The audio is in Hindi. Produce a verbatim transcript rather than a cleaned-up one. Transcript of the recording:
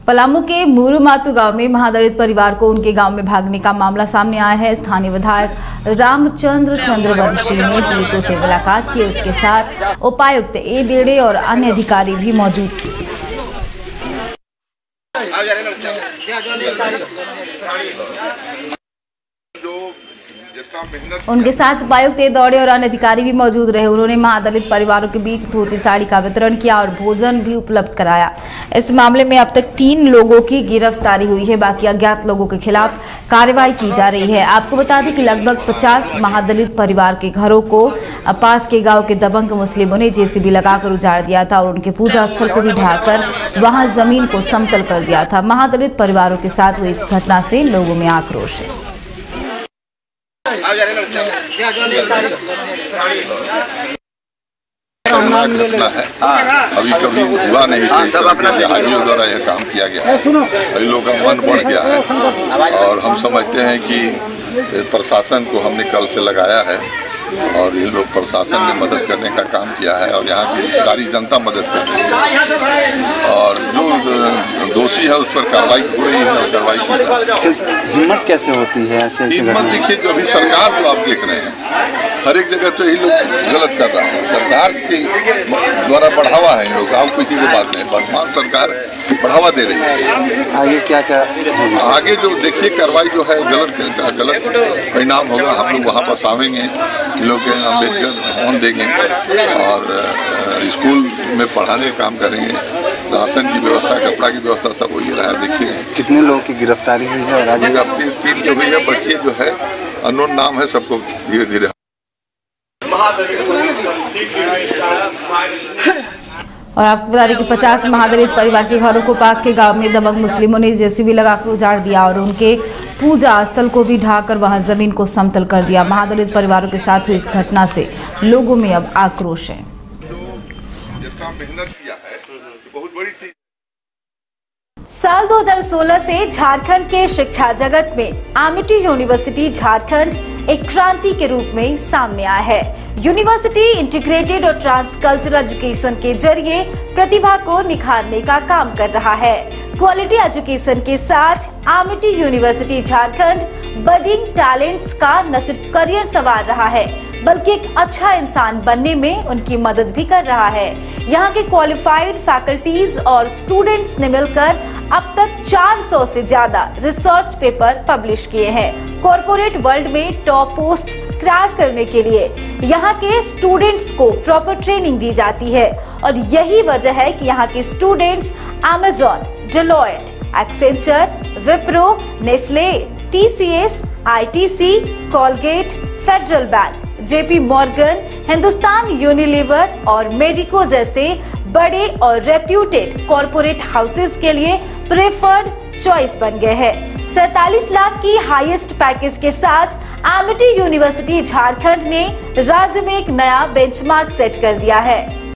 पलामू के मुरुमातू गांव में महादलित परिवार को उनके गांव में भागने का मामला सामने आया है। स्थानीय विधायक रामचंद्र चंद्रवंशी ने पीड़ितों से मुलाकात की। उसके साथ उपायुक्त ए देड़े और अन्य अधिकारी भी मौजूद थे। उनके साथ उपायुक्त ए दौड़े और अन्य अधिकारी भी मौजूद रहे। उन्होंने महादलित परिवारों के बीच धोती साड़ी का वितरण किया और भोजन भी उपलब्ध कराया। इस मामले में अब तक तीन लोगों की गिरफ्तारी हुई है। बाकी अज्ञात लोगों के खिलाफ कार्रवाई की जा रही है। आपको बता दें कि लगभग पचास महादलित परिवार के घरों को पास के गाँव के दबंग मुस्लिमों ने जेसीबी लगाकर उजाड़ दिया था और उनके पूजा स्थल को भी ढाकर वहां जमीन को समतल कर दिया था। महादलित परिवारों के साथ हुई इस घटना से लोगों में आक्रोश है। घटना है, अभी कभी हुआ नहीं था। जहाजियों द्वारा यह काम किया गया है, कई लोगों का मन बढ़ गया है और हम समझते हैं कि प्रशासन को हमने कल से लगाया है और ये लोग प्रशासन ने मदद करने का काम किया है और यहाँ की सारी जनता मदद कर रही है और जो दोषी है उस पर कार्रवाई हो रही है और कार्रवाई की। हिम्मत कैसे होती है ऐसे? हिम्मत देखिए, जो अभी सरकार जो आप देख रहे हैं हर एक जगह तो यही लोग गलत कर रहा है। सरकार के द्वारा बढ़ावा है इन लोग का, किसी की बात नहीं। वर्तमान सरकार बढ़ावा दे रही है। आगे क्या क्या आगे जो देखिए कार्रवाई जो है गलत गलत परिणाम होगा। हम लोग वहाँ पर आवेंगे, लोग अम्बेडकर भवन देंगे और स्कूल में पढ़ाने का काम करेंगे। राशन की व्यवस्था, कपड़ा की व्यवस्था सब वही रहा है। देखिए कितने लोगों की गिरफ्तारी हुई है और आगे अपनी टीम जो हुई है, बच्चे जो है अननोन नाम है, सबको धीरे धीरे। और आपको बता दें कि पचास महादलित परिवार के घरों को पास के गांव में दबंग मुस्लिमों ने जेसीबी लगाकर उजाड़ दिया और उनके पूजा स्थल को भी ढाकर वहां जमीन को समतल कर दिया। महादलित परिवारों के साथ हुई इस घटना से लोगों में अब आक्रोश है। साल दो हज़ार सोलह से झारखंड के शिक्षा जगत में आमिटी यूनिवर्सिटी झारखंड एक क्रांति के रूप में सामने आया है। यूनिवर्सिटी इंटीग्रेटेड और ट्रांसकल्चरल एजुकेशन के जरिए प्रतिभा को निखारने का काम कर रहा है। क्वालिटी एजुकेशन के साथ Amity university Jharkhand budding talents का न सिर्फ करियर संवार रहा है बल्कि एक अच्छा इंसान बनने में उनकी मदद भी कर रहा है। यहाँ के क्वालिफाइड फैकल्टीज और स्टूडेंट्स ने मिलकर अब तक चार सौ से ज्यादा रिसर्च पेपर पब्लिश किए हैं। कॉर्पोरेट वर्ल्ड में टॉप पोस्ट क्रैक करने के लिए यहाँ के स्टूडेंट्स को प्रॉपर ट्रेनिंग दी जाती है और यही वजह है कि यहाँ के students Amazon, Deloitte, Accenture, Wipro, Nestle, TCS, ITC, Colgate, Federal Bank, JP Morgan, Hindustan Unilever और मेडिको जैसे बड़े और रेप्यूटेड कॉर्पोरेट हाउसेस के लिए प्रेफर्ड चॉइस बन गए हैं। सैतालीस लाख की हाईएस्ट पैकेज के साथ आमिटी यूनिवर्सिटी झारखंड ने राज्य में एक नया बेंचमार्क सेट कर दिया है।